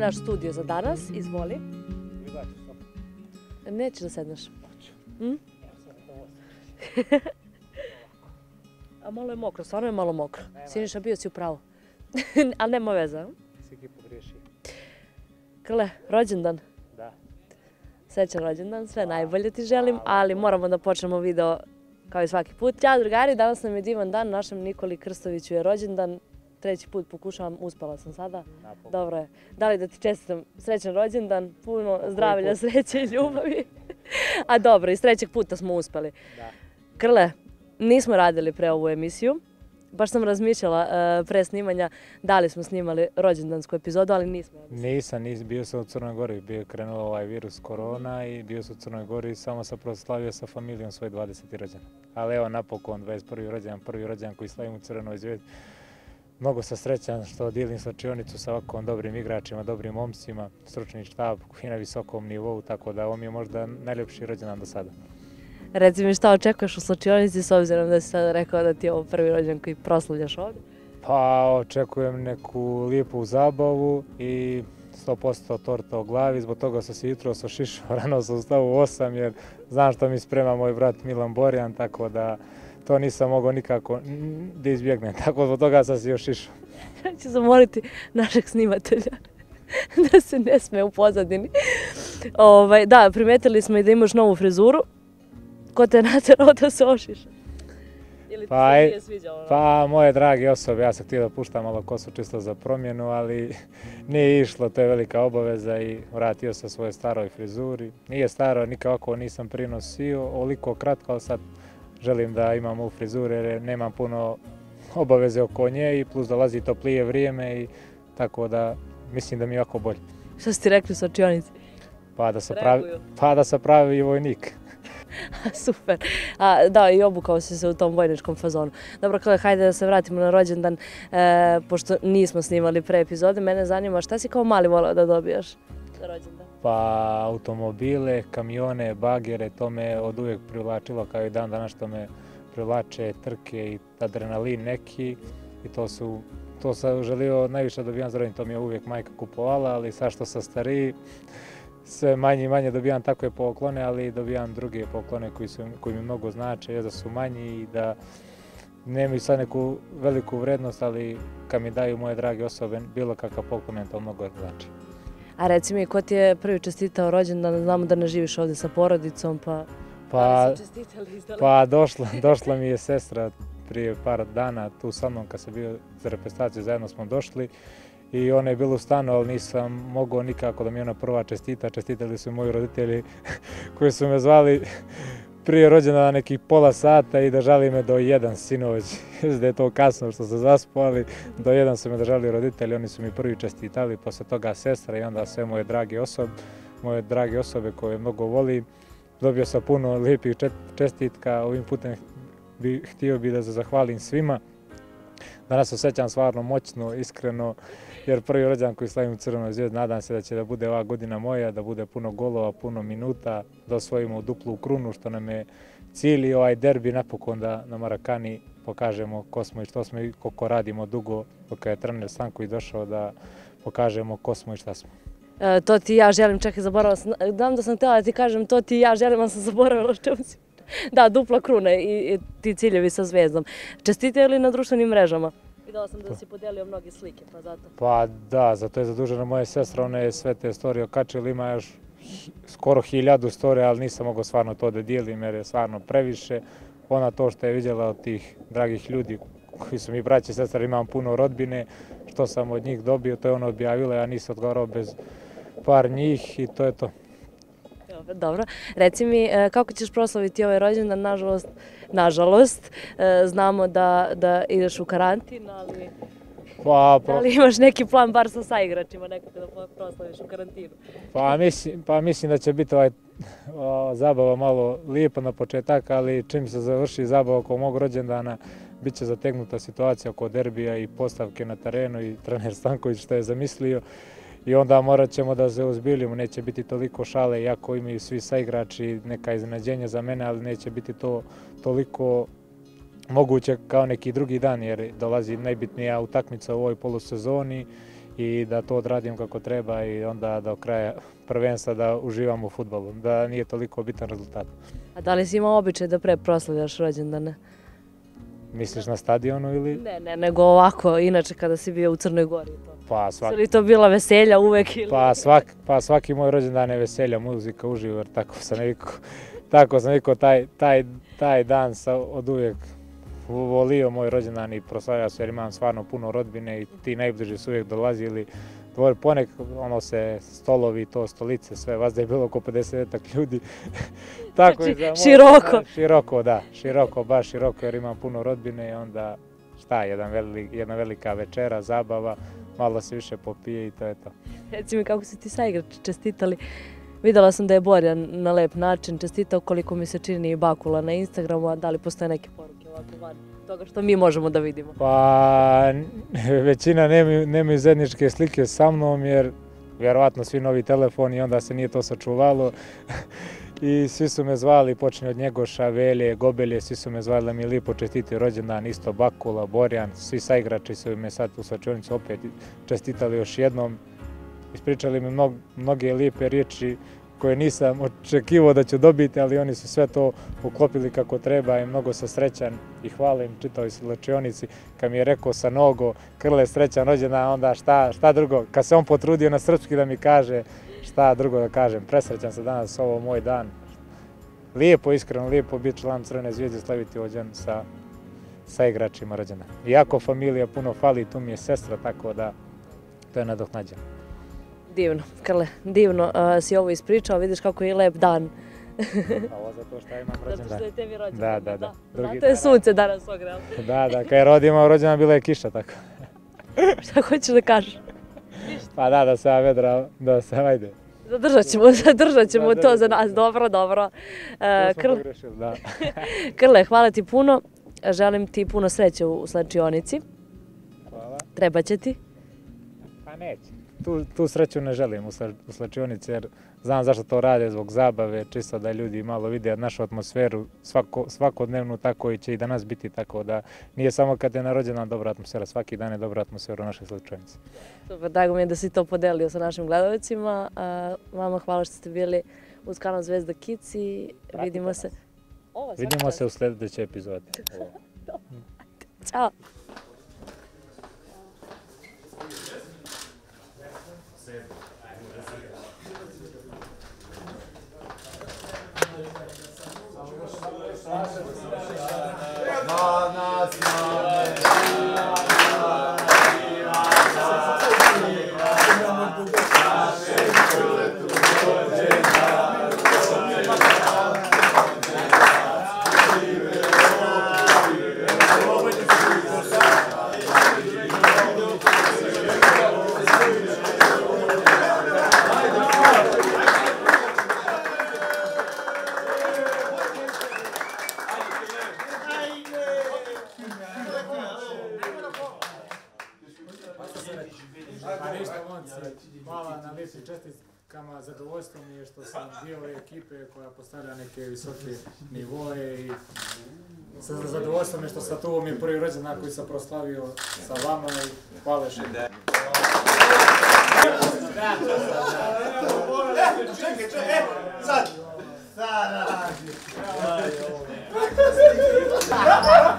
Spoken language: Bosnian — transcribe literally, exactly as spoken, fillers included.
naš studio za danas. Izvoli. Nećeš da sedneš? Hm? A malo je mokro, stvarno je malo mokro. Siniša, bio si u pravu. Ali nema veze. Si pogriješio. Krle, rođendan. Da. Srećan rođendan, sve najbolje ti želim, ali moramo da počnemo video kao i svaki put. Ćao drugari, danas nam je divan dan, našem Nikoli Krstoviću je rođendan. Treći put pokušavam, uspela sam sada. Dobro je. Da li da ti čestitam srećan rođendan, puno zdravlja, sreće i ljubavi. A dobro, iz trećeg puta smo uspeli. Krle, nismo radili pre ovu emisiju. Baš sam razmišljala pre snimanja da li smo snimali rođendansku epizodu, ali nismo. Nisam, nisam. Bio sam u Crnoj Gori, bio je krenuo ovaj virus korona i bio sam u Crnoj Gori i samo sam proslavio sa familijom svoj dvadeseti rođendan. Ali evo napokon dvadeset prvi rođendan, prvi rođendan koji slavim u Crvenoj Zvezdi. Mnogo sam srećan što dijelim slačionicu sa ovako dobrim igračima, dobrim momcima, stručni štab koji je na visokom nivou, tako da ovo mi je možda najljepši rođendan do sada. Reci mi šta očekuješ u slačionici s obzirom da si sada rekao da ti je ovo prvi rođendan koji proslavljaš ovdje? Pa očekujem neku lijepu zabavu i sto posto torta o glavi, zbog toga sam se jutros ošišao, rano sam ustao u osam jer znam što mi sprema moj brat Milan Borjan, tako da to nisam mogao nikako da izbjegnem, tako zbog toga sam se još išao. Ja ću zamoliti našeg snimatelja da se ne sme u pozadini. Ovaj, da, primetili smo i da imaš novu frizuru. Ko te naterao da se ošiša? Ili ti pa, se nije sviđalo? Pa moje drage osobe, ja sam htio da puštam malo kosu čisto za promjenu, ali nije išlo, to je velika obaveza i vratio sam svoje staroj frizuri. Nije staro, nikako nisam prinosio, ovoliko kratko, ali sad želim da imam ovu frizuru jer nemam puno obaveze oko nje i plus dolazi toplije vrijeme i tako da mislim da mi je jako bolje. Šta si ti rekli u slačionici? Pa da sam pravi, pa da sam pravi vojnik. Super. A, da, i obukao si se u tom vojničkom fazonu. Dobro, Krle, hajde da se vratimo na rođendan, e, pošto nismo snimali pre epizode. Mene zanima šta si kao mali volao da dobijaš za rođendan? Pa automobile, kamione, bagere, to me od uvijek privlačilo kao i dan danas što me privlače trke i adrenalin neki i to su, to sam želio najviše dobijam za rođendan, to mi je uvijek majka kupovala, ali sad što sam stariji, sve manje i manje dobijam takve poklone, ali dobijam druge poklone koji, su, koji mi mnogo znače, je da su manji i da nemaju sad neku veliku vrednost, ali kad mi daju moje drage osobe, bilo kakav poklon, to mnogo znači. A reci mi, ko ti je prvi čestitao rođendan, znamo da ne živiš ovdje sa porodicom, pa... Pa, pa došla, došla mi je sestra prije par dana tu sa mnom kad sam bio za reprezentaciju, zajedno smo došli. I ona je bila u stanu, ali nisam mogao nikako da mi ona prva čestita. Čestitali su moji roditelji koji su me zvali prije rođendana nekih pola sata i držali me do jedan sinoć. Da je to kasno što se zaspao, ali do jedan su me držali roditelji, oni su mi prvi čestitali, posle toga sestra i onda sve moje drage osobe, moje drage osobe koje mnogo volim. Dobio sam puno lijepih čestitka, ovim putem bi, htio bih da se zahvalim svima. Danas se osjećam stvarno moćno, iskreno, jer prvi rođendan koji slavim u Crvenoj Zvezdi, nadam se da će da bude ova godina moja, da bude puno golova, puno minuta, da osvojimo duplu krunu, što nam je cilj i ovaj derbi napokon da na Marakani pokažemo ko smo i što smo i koliko radimo dugo, dok je trener Stanković došao da pokažemo ko smo i šta smo. E, to ti ja želim, čekaj, zaboravila sam, dam da sam htjela da ti kažem to ti ja želim, ali sam zaboravila što si. Da, dupla kruna i, i ti ciljevi sa Zvezdom. Čestitaju li na društvenim mrežama? Videla sam da si podijelio mnoge slike, pa zato. Pa da, zato je zadužena moja sestra, ona je sve te storije okačila, ima još skoro hiljadu storija, ali nisam mogao stvarno to da dijelim jer je stvarno previše. Ona to što je vidjela od tih dragih ljudi koji su mi braći i sestra, imam puno rodbine, što sam od njih dobio, to je ona objavila, ja nisam odgovarao bez par njih i to je to. Dobro. Reci mi, kako ćeš proslaviti ovaj rođendan? Nažalost, nažalost, znamo da, da ideš u karantin, ali pa, da li imaš neki plan bar sa saigračima nekako da proslaviš u karantinu? Pa mislim, pa mislim da će biti ovaj, o, zabava malo lijepa na početak, ali čim se završi zabava oko mog rođendana, bit će zategnuta situacija oko derbija i postavke na terenu i trener Stanković što je zamislio. I onda morat ćemo da se ozbiljimo, neće biti toliko šale, iako imaju svi saigrači neka iznenađenja za mene, ali neće biti to toliko moguće kao neki drugi dan, jer dolazi najbitnija utakmica u ovoj polusezoni i da to odradim kako treba i onda do kraja prvenstva da uživam u fudbalu, da nije toliko bitan rezultat. A da li si imao običaj da pre proslavljaš rođendane? Misliš na stadionu ili? Ne, ne, nego ovako, inače kada si bio u Crnoj Gori. Pa svaki... Su li to bila veselja uvek ili... Pa, svak, pa svaki moj rođendan je veselja, muzika, uživo, jer tako sam navikao, tako sam navikao taj, taj, taj dan sam od uvijek volio moj rođendan i proslavljao se jer imam stvarno puno rodbine i ti najbliži su uvijek dolazili. Dvor, ponek, ono se, stolovi, to, stolice, sve, vas da je bilo oko pedesetak ljudi. Tako znači, moj, široko. Da, široko, da, široko, baš široko jer imam puno rodbine i onda šta, jedan veli, jedna velika večera, zabava, malo se više popije i to je to. Reci mi kako si ti sa igrači čestitali. Videla sam da je Borjan na lep način čestitao, koliko mi se čini i Bakula na Instagramu, a da li postoje neke poruke ovako van toga što mi možemo da vidimo? Pa većina nemaju, nemaju zajedničke slike sa mnom jer vjerovatno svi novi telefoni i onda se nije to sačuvalo. I svi su me zvali, počinje od Njegoša, Velje, Gobelje, svi su me zvali da mi je lijepo čestiti rođendan, isto Bakula, Borjan, svi saigrači su me sad u slačionicu opet čestitali još jednom. Ispričali mi mnog, mnoge lijepe riječi koje nisam očekivao da ću dobiti, ali oni su sve to uklopili kako treba i mnogo sam srećan i hvalim čitavoj slačionici. Kad mi je rekao sa nogo, Krle srećan rođendan, onda šta, šta drugo, kad se on potrudio na srpski da mi kaže šta drugo da kažem, presrećan sam danas, ovo moj dan. Lijepo, iskreno, lijepo biti član Crvene zvijezde, slaviti rođendan sa, sa igračima rođendan. Iako familija puno fali, tu mi je sestra, tako da to je nadoknađeno. Divno, Krle, divno uh, si ovo ispričao, vidiš kako je lep dan. Ovo zato što ja imam rođendan. Zato što je tebi rođendan. Da, da, da. Zato je sunce danas ogrelo. Da, da, kad je Rodi imao rođendan bila je kiša, tako. Šta hoćeš da kažeš? Pa da, da se ja vedra, da se, ajde. Zadržat ćemo, zadržat ćemo to za nas, dobro, dobro. To smo pogrešili, da. Krle, hvala ti puno, želim ti puno sreće u slačionici. Hvala. Treba će ti? Pa neće. Tu, tu sreću ne želim u, sla, u slačionici jer znam zašto to rade, zbog zabave, čisto da ljudi malo vide našu atmosferu svako, svakodnevnu, tako i će i danas biti, tako da nije samo kad je na rođendan dobra atmosfera, svaki dan je dobra atmosfera u našoj slačionici. Super, drago mi je da si to podelio sa našim gledalcima. Vama hvala što ste bili uz kanal Zvezda Kids i vidimo se. Vidimo se u sljedećoj epizodi. Ćao. Na nas, Hvala na lijepim čestitkama, zadovoljstvo mi je što sam dio ove ekipe koja postavlja neke visoke nivoje i sa zadovoljstvom je što sam tu, mi je prvi rođendan koji sam proslavio sa vama i hvala što. Čekaj, čekaj, sad! Sad radi!